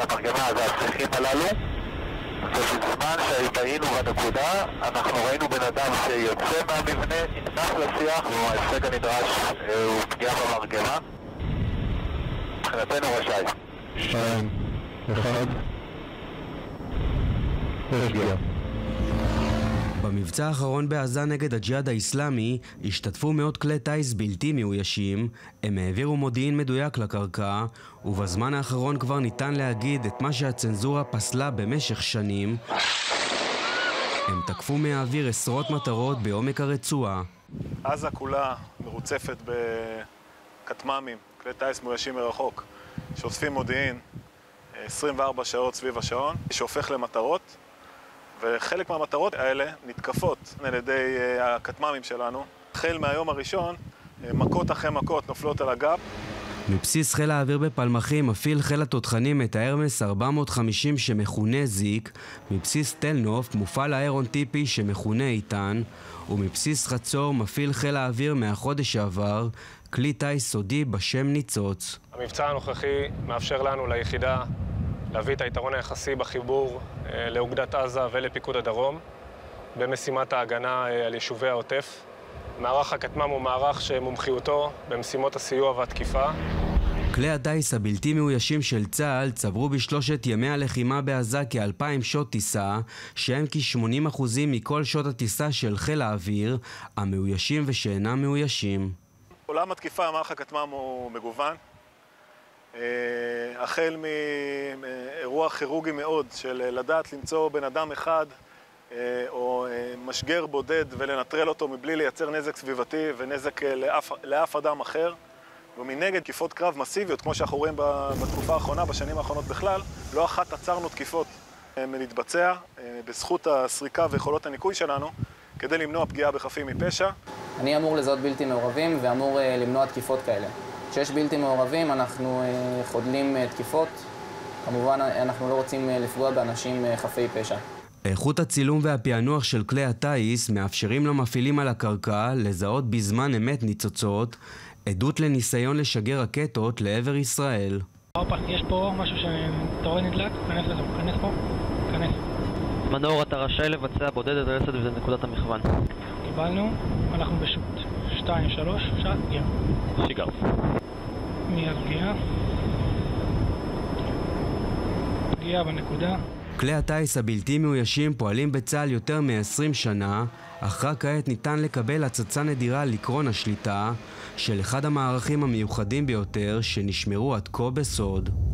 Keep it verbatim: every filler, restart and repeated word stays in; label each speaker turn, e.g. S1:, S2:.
S1: המרגמה זה השיחים הללו, ובזמן שהיינו בנקודה אנחנו ראינו בן אדם שיוצא מהמבנה, נכנס לשיח, וההישג הנדרש הוא פגיעה במרגמה. מבחינתנו רשאי.
S2: שתיים, אחד, פגיעה.
S3: במבצע האחרון בעזה נגד הג'יהאד האיסלאמי השתתפו מאות כלי טייס בלתי מאוישים, הם העבירו מודיעין מדויק לקרקע, ובזמן האחרון כבר ניתן להגיד את מה שהצנזורה פסלה במשך שנים. הם תקפו מהאוויר עשרות מטרות בעומק הרצועה.
S4: עזה כולה מרוצפת בכטמ"מים, כלי טייס מאוישים מרחוק, שאוספים מודיעין עשרים וארבע שעות סביב השעון, שהופך למטרות. וחלק מהמטרות האלה נתקפות על ידי הכטמ"מים שלנו. החל מהיום הראשון, מכות אחרי מכות נופלות על הגב.
S3: מבסיס חיל האוויר בפלמחים מפעיל חיל התותחנים את הארמס ארבע מאות וחמישים שמכונה זיק, מבסיס תל נוף מופעל האירון טיפי שמכונה איתן, ומבסיס חצור מפעיל חיל האוויר מהחודש שעבר כלי טייס סודי בשם ניצוץ.
S5: המבצע הנוכחי מאפשר לנו ליחידה להביא את היתרון היחסי בחיבור לאוגדת עזה ולפיקוד הדרום במשימת ההגנה על יישובי העוטף. מערך הכטמ"ם הוא מערך שמומחיותו במשימות הסיוע והתקיפה.
S3: כלי הטייס הבלתי מאוישים של צה"ל צברו בשלושת ימי הלחימה בעזה כאלפיים שעות טיסה, שהם כ-שמונים אחוז מכל שעות הטיסה של חיל האוויר, המאוישים ושאינם מאוישים.
S4: עולם התקיפה, המערך הכטמ"ם הוא מגוון. החל מאירוע כירורגי מאוד של לדעת למצוא בן אדם אחד או משגר בודד ולנטרל אותו מבלי לייצר נזק סביבתי ונזק לאף, לאף אדם אחר, ומנגד תקיפות קרב מסיביות כמו שאנחנו רואים בתקופה האחרונה, בשנים האחרונות בכלל. לא אחת עצרנו תקיפות מלהתבצע בזכות הסריקה ויכולות הניקוי שלנו כדי למנוע פגיעה בחפים מפשע.
S6: אני אמור לזהות בלתי מעורבים ואמור למנוע תקיפות כאלה. כשיש בלתי מעורבים אנחנו חודלים תקיפות, כמובן אנחנו לא רוצים לפגוע באנשים חפי פשע.
S3: איכות הצילום והפענוח של כלי הטייס מאפשרים למפעילים על הקרקע לזהות בזמן אמת ניצוצות, עדות לניסיון לשגר רקטות לעבר ישראל.
S7: יש פה משהו שאתה רואה נדלק, כנס לזה, כנס פה, כנס.
S8: מנור, אתה רשאי לבצע בודדת רסד וזה נקודת המכוון.
S7: קיבלנו, אנחנו בשוט. שתיים, שלוש, שעת, פגיעה.
S8: שיגר.
S7: מיד פגיעה. פגיעה בנקודה.
S3: כלי הטייס הבלתי מאוישים פועלים בצה"ל יותר מ-עשרים שנה, אך רק כעת ניתן לקבל הצצה נדירה על עקרון השליטה של אחד המערכים המיוחדים ביותר שנשמרו עד כה בסוד.